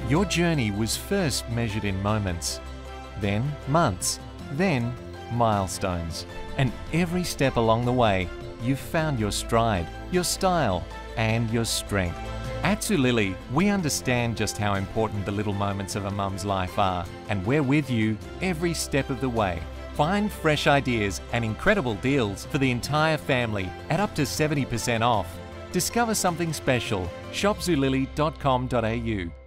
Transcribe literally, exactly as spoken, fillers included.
Your journey was first measured in moments, then months, then milestones. And every step along the way, you've found your stride, your style, and your strength. At Zulily, we understand just how important the little moments of a mum's life are, and we're with you every step of the way. Find fresh ideas and incredible deals for the entire family at up to seventy percent off. Discover something special. shop zulily dot com dot a u